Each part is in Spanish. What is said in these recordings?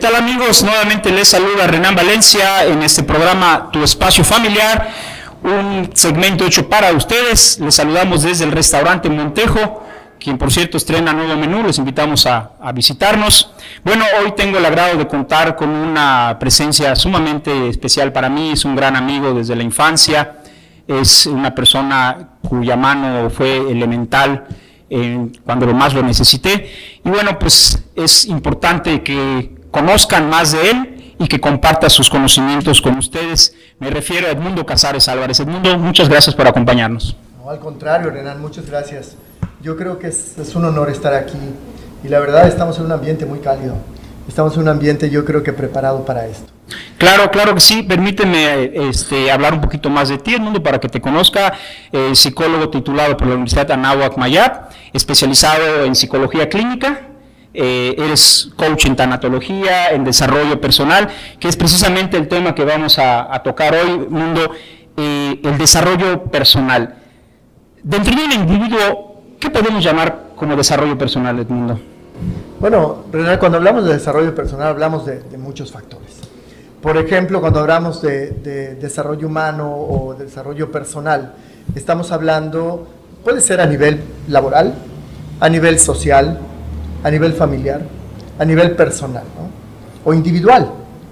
tal amigos? Nuevamente les saluda Renan Valencia en este programa Tu Espacio Familiar, un segmento hecho para ustedes. Les saludamos desde el restaurante Montejo, quien por cierto estrena nuevo menú, les invitamos a visitarnos. Bueno, hoy tengo el agrado de contar con una presencia sumamente especial para mí, es un gran amigo desde la infancia, es una persona cuya mano fue elemental cuando más lo necesité, y bueno, pues es importante que conozcan más de él y que comparta sus conocimientos con ustedes. Me refiero a Edmundo Casares Álvarez. Edmundo, muchas gracias por acompañarnos. No, al contrario, Renan, muchas gracias. Yo creo que es un honor estar aquí y la verdad estamos en un ambiente muy cálido. Estamos en un ambiente, yo creo que preparado para esto. Claro, claro que sí. Permíteme hablar un poquito más de ti, Edmundo, para que te conozca. Psicólogo titulado por la Universidad Anáhuac Mayap, especializado en psicología clínica. Eres coach en tanatología, en desarrollo personal, que es precisamente el tema que vamos a tocar hoy, Edmundo, el desarrollo personal. Dentro de un individuo, ¿qué podemos llamar como desarrollo personal, Edmundo? Bueno, Renan, cuando hablamos de desarrollo personal hablamos de muchos factores. Por ejemplo, cuando hablamos de desarrollo humano o desarrollo personal, estamos hablando, puede ser a nivel laboral, a nivel social, a nivel familiar, a nivel personal, ¿no? O individual.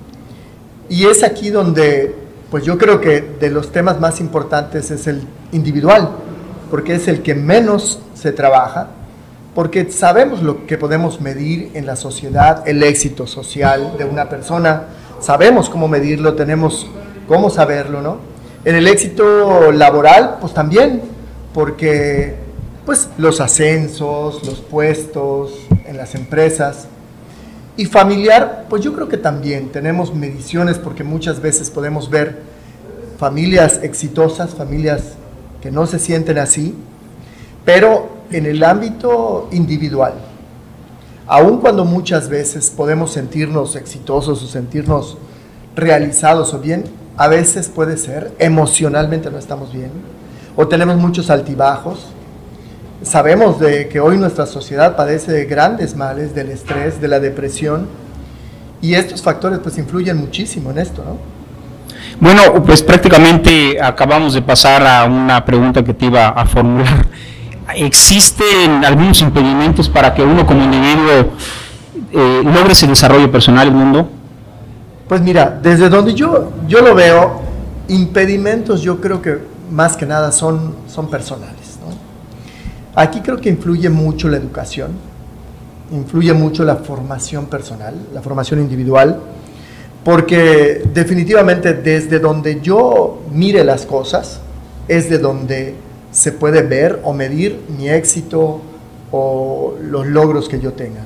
Y es aquí donde, pues yo creo que de los temas más importantes es el individual, porque es el que menos se trabaja, porque sabemos lo que podemos medir en la sociedad, el éxito social de una persona, sabemos cómo medirlo, tenemos cómo saberlo, ¿no? En el éxito laboral, pues también, porque pues los ascensos, los puestos en las empresas. Y familiar, pues yo creo que también tenemos mediciones, porque muchas veces podemos ver familias exitosas, familias que no se sienten así, pero en el ámbito individual, aun cuando muchas veces podemos sentirnos exitosos o sentirnos realizados o bien, a veces puede ser emocionalmente no estamos bien o tenemos muchos altibajos. Sabemos de que hoy nuestra sociedad padece de grandes males, del estrés, de la depresión, y estos factores pues influyen muchísimo en esto, ¿no? Bueno, pues prácticamente acabamos de pasar a una pregunta que te iba a formular. ¿Existen algunos impedimentos para que uno como individuo logre ese desarrollo personal en el mundo? Pues mira, desde donde yo lo veo, impedimentos yo creo que más que nada son personales, ¿no? Aquí creo que influye mucho la educación, influye mucho la formación personal, la formación individual, porque definitivamente desde donde yo mire las cosas es de donde se puede ver o medir mi éxito o los logros que yo tenga.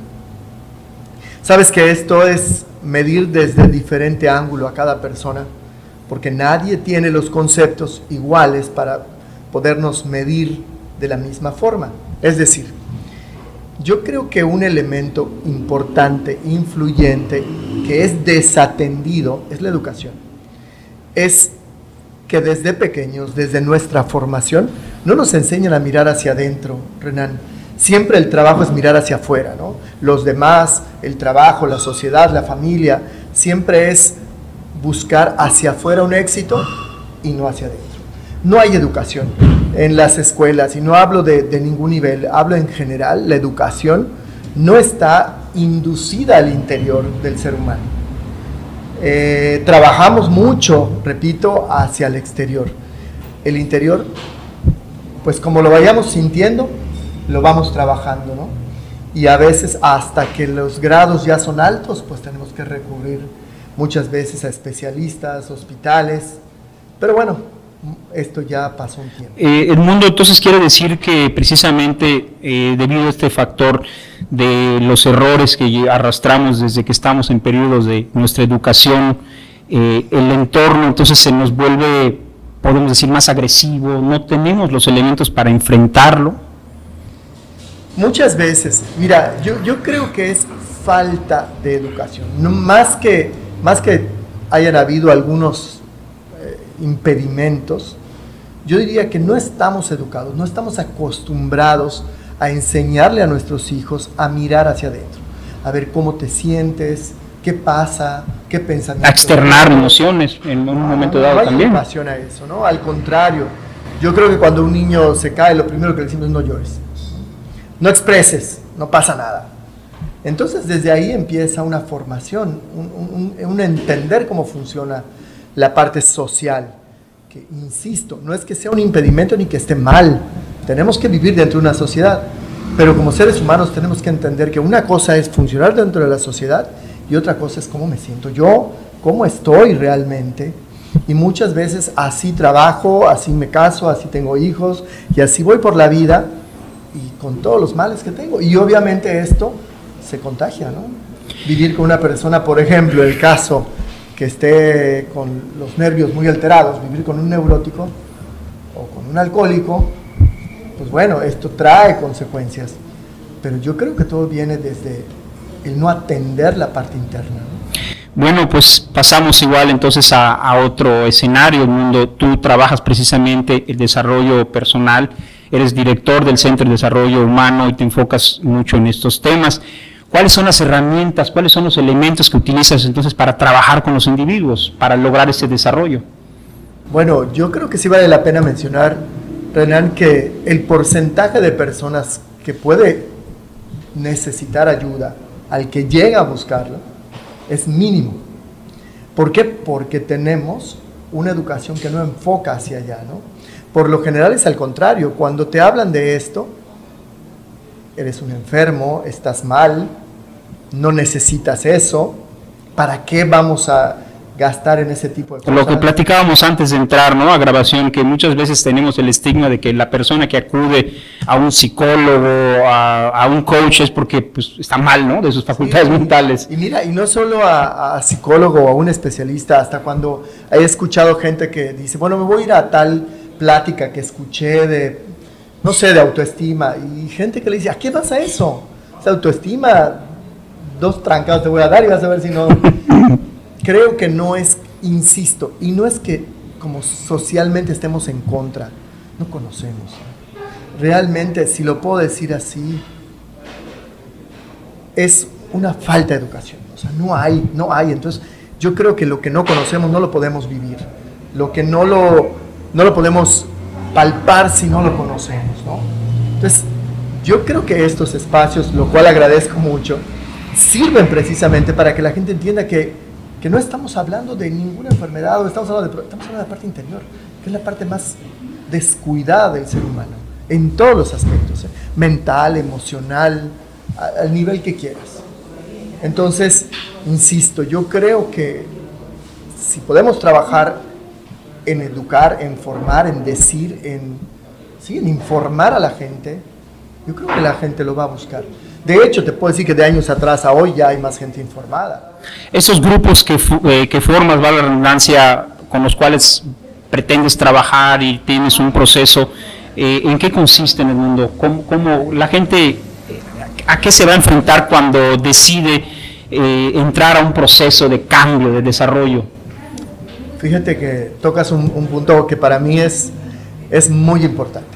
Sabes que esto es medir desde diferente ángulo a cada persona, porque nadie tiene los conceptos iguales para podernos medir de la misma forma. Es decir, yo creo que un elemento importante, influyente, que es desatendido, es la educación. Es que desde pequeños, desde nuestra formación, no nos enseñan a mirar hacia adentro, Renan. Siempre el trabajo es mirar hacia afuera, ¿no? Los demás, el trabajo, la sociedad, la familia, siempre es buscar hacia afuera un éxito y no hacia adentro. No hay educación en las escuelas, y no hablo de ningún nivel, hablo en general. La educación no está inducida al interior del ser humano. Trabajamos mucho, repito, hacia el exterior. El interior, pues como lo vayamos sintiendo, lo vamos trabajando, ¿no? Y a veces hasta que los grados ya son altos, pues tenemos que recurrir muchas veces a especialistas, hospitales, pero bueno, esto ya pasó un tiempo. Edmundo, entonces quiere decir que precisamente debido a este factor de los errores que arrastramos desde que estamos en periodos de nuestra educación, el entorno entonces se nos vuelve, podemos decir, más agresivo, no tenemos los elementos para enfrentarlo. Muchas veces, mira, yo creo que es falta de educación, no, más que hayan habido algunos impedimentos, yo diría que no estamos educados, no estamos acostumbrados a enseñarle a nuestros hijos a mirar hacia adentro, a ver cómo te sientes, qué pasa, qué pensamiento. A externar emociones en un momento dado no hay también. educación a eso, ¿no? Al contrario, yo creo que cuando un niño se cae, lo primero que le decimos es no llores, no expreses, no pasa nada. Entonces desde ahí empieza una formación, un entender cómo funciona la parte social, que insisto, no es que sea un impedimento ni que esté mal, tenemos que vivir dentro de una sociedad, pero como seres humanos tenemos que entender que una cosa es funcionar dentro de la sociedad y otra cosa es cómo me siento yo, cómo estoy realmente, y muchas veces así trabajo, así me caso, así tengo hijos y así voy por la vida y con todos los males que tengo, y obviamente esto se contagia, ¿no? Vivir con una persona, por ejemplo, el caso que esté con los nervios muy alterados, vivir con un neurótico o con un alcohólico, pues bueno, esto trae consecuencias, pero yo creo que todo viene desde el no atender la parte interna, ¿no? Bueno, pues pasamos igual entonces a otro escenario, Edmundo. Tú trabajas precisamente el desarrollo personal, eres director del Centro de Desarrollo Humano y te enfocas mucho en estos temas. ¿Cuáles son las herramientas, cuáles son los elementos que utilizas entonces para trabajar con los individuos, para lograr ese desarrollo? Bueno, yo creo que sí vale la pena mencionar, Renan, que el porcentaje de personas que puede necesitar ayuda, al que llega a buscarla, es mínimo. ¿Por qué? Porque tenemos una educación que no enfoca hacia allá, ¿no? Por lo general es al contrario, cuando te hablan de esto, eres un enfermo, estás mal, no necesitas eso, ¿para qué vamos a gastar en ese tipo de cosas? Lo que platicábamos antes de entrar, ¿no?, a grabación, que muchas veces tenemos el estigma de que la persona que acude a un psicólogo, a un coach, es porque pues, está mal, ¿no?, de sus facultades mentales. Y mira, y no solo a psicólogo o a un especialista, hasta cuando he escuchado gente que dice, bueno, me voy a ir a tal plática que escuché de, no sé, de autoestima, y gente que le dice, ¿a qué vas a eso? Esa autoestima, 2 trancados te voy a dar y vas a ver si no... Creo que no es, insisto, y no es que como socialmente estemos en contra, no conocemos. Realmente, si lo puedo decir así, es una falta de educación. O sea, no hay. Entonces, yo creo que lo que no conocemos no lo podemos vivir. Lo que no lo podemos palpar si no lo conocemos, ¿no? Entonces, yo creo que estos espacios, lo cual agradezco mucho, sirven precisamente para que la gente entienda que no estamos hablando de ninguna enfermedad, estamos hablando de la parte interior, que es la parte más descuidada del ser humano, en todos los aspectos, mental, emocional, al nivel que quieras. Entonces, insisto, yo creo que si podemos trabajar en educar, en formar, en decir, en informar a la gente, yo creo que la gente lo va a buscar. De hecho, te puedo decir que de años atrás a hoy ya hay más gente informada. Esos grupos que formas, va la redundancia, con los cuales pretendes trabajar y tienes un proceso, ¿en qué consiste en el mundo? ¿Cómo la gente, a qué se va a enfrentar cuando decide entrar a un proceso de cambio, de desarrollo? Fíjate que tocas un punto que para mí es muy importante.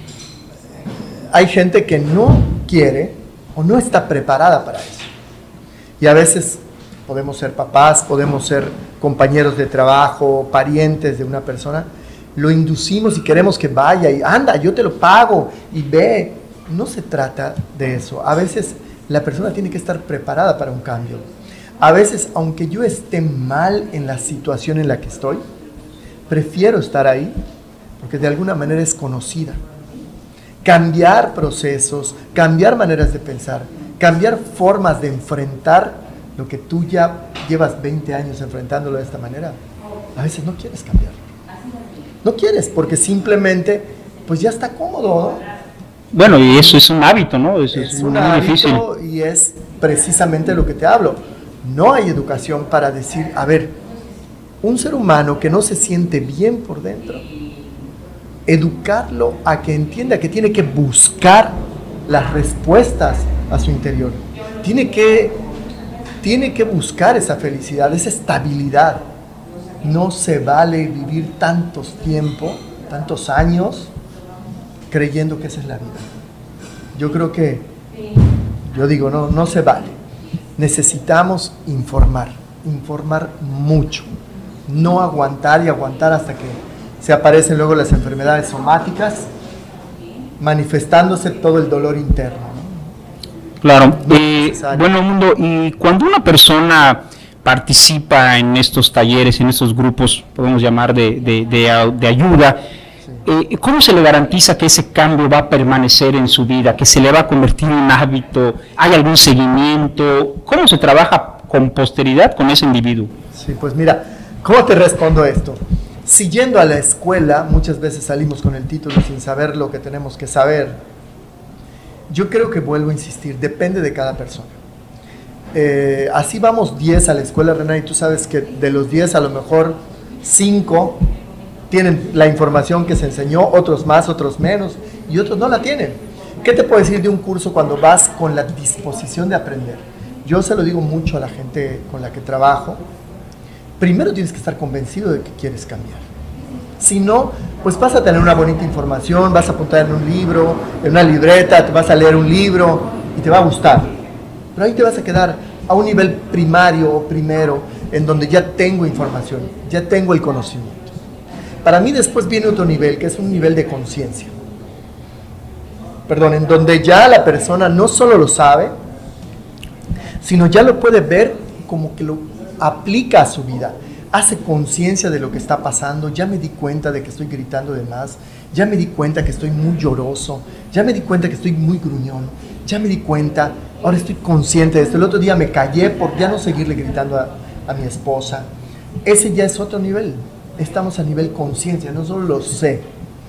Hay gente que no quiere o no está preparada para eso. Y a veces podemos ser papás, podemos ser compañeros de trabajo, parientes de una persona, lo inducimos y queremos que vaya y anda, yo te lo pago y ve. No se trata de eso. A veces la persona tiene que estar preparada para un cambio. A veces, aunque yo esté mal en la situación en la que estoy, prefiero estar ahí porque de alguna manera es conocida. Cambiar procesos, cambiar maneras de pensar, cambiar formas de enfrentar lo que tú ya llevas 20 años enfrentándolo de esta manera. A veces no quieres cambiar. No quieres porque simplemente pues ya está cómodo, ¿no? Bueno, y eso es un hábito, ¿no? Eso es un hábito difícil. Y es precisamente lo que te hablo. No hay educación para decir, a ver, un ser humano que no se siente bien por dentro, educarlo a que entienda que tiene que buscar las respuestas a su interior. Tiene que buscar esa felicidad, esa estabilidad. No se vale vivir tantos años creyendo que esa es la vida. Yo creo que, no se vale. necesitamos informar mucho, no aguantar y aguantar hasta que se aparecen luego las enfermedades somáticas, manifestándose todo el dolor interno, ¿no? Claro, bueno, Mundo, y cuando una persona participa en estos talleres, en estos grupos, podemos llamar de ayuda, ¿cómo se le garantiza que ese cambio va a permanecer en su vida, que se le va a convertir en un hábito? ¿Hay algún seguimiento? ¿Cómo se trabaja con posteridad con ese individuo? Sí, pues mira, ¿cómo te respondo esto? Si yendo a la escuela, muchas veces salimos con el título sin saber lo que tenemos que saber, yo creo que vuelvo a insistir, depende de cada persona. Así vamos 10 a la escuela, Renan, y tú sabes que de los 10 a lo mejor 5 tienen la información que se enseñó, otros más, otros menos, y otros no la tienen. ¿Qué te puedo decir de un curso cuando vas con la disposición de aprender? Yo se lo digo mucho a la gente con la que trabajo. Primero tienes que estar convencido de que quieres cambiar. Si no, pues vas a tener una bonita información, vas a apuntar en un libro, en una libreta, te vas a leer un libro y te va a gustar. Pero ahí te vas a quedar a un nivel primario o primero, en donde ya tengo información, ya tengo el conocimiento. Para mí después viene otro nivel, que es un nivel de conciencia. Perdón, en donde ya la persona no solo lo sabe, sino ya lo puede ver como que lo aplica a su vida, hace conciencia de lo que está pasando. Ya me di cuenta de que estoy gritando de más, ya me di cuenta que estoy muy lloroso, ya me di cuenta que estoy muy gruñón, ya me di cuenta, ahora estoy consciente de esto. El otro día me callé por ya no seguirle gritando a mi esposa. Ese ya es otro nivel, estamos a nivel conciencia, no solo lo sé.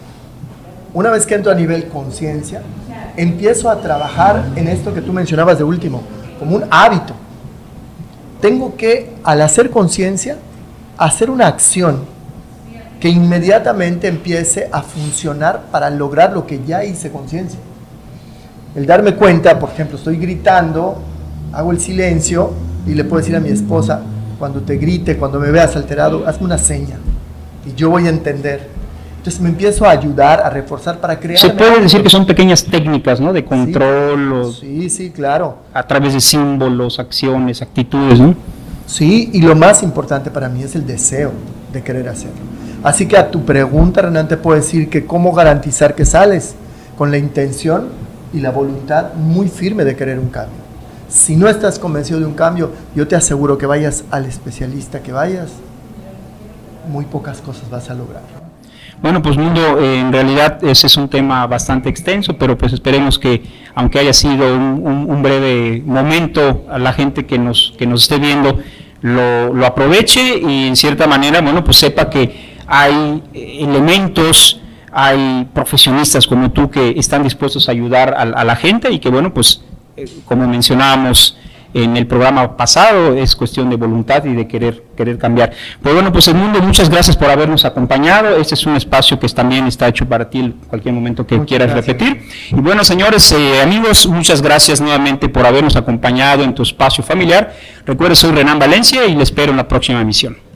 Una vez que entro a nivel conciencia, empiezo a trabajar en esto que tú mencionabas de último, como un hábito. Tengo que, al hacer conciencia, hacer una acción que inmediatamente empiece a funcionar para lograr lo que ya hice conciencia. El darme cuenta, por ejemplo, estoy gritando, hago el silencio y le puedo decir a mi esposa, cuando te grite, cuando me veas alterado, hazme una seña y yo voy a entender. Entonces me empiezo a ayudar, a reforzar para crear. Se puede decir que son pequeñas técnicas, ¿no? De control. Sí, sí, claro. A través de símbolos, acciones, actitudes, ¿no? Sí, y lo más importante para mí es el deseo de querer hacerlo. Así que a tu pregunta, Renan, te puedo decir que cómo garantizar que sales con la intención y la voluntad muy firme de querer un cambio. Si no estás convencido de un cambio, yo te aseguro que vayas al especialista que vayas, muy pocas cosas vas a lograr. Bueno, pues Mundo, en realidad ese es un tema bastante extenso, pero pues esperemos que, aunque haya sido un breve momento, a la gente que nos esté viendo lo aproveche y en cierta manera, bueno, pues sepa que hay elementos, hay profesionistas como tú que están dispuestos a ayudar a la gente y que, bueno, pues como mencionábamos en el programa pasado, es cuestión de voluntad y de querer cambiar. Pues bueno, pues Edmundo, muchas gracias por habernos acompañado. Este es un espacio que también está hecho para ti en cualquier momento que quieras repetir. Y bueno, señores, amigos, muchas gracias nuevamente por habernos acompañado en tu espacio familiar. Recuerden, soy Renan Valencia y les espero en la próxima emisión.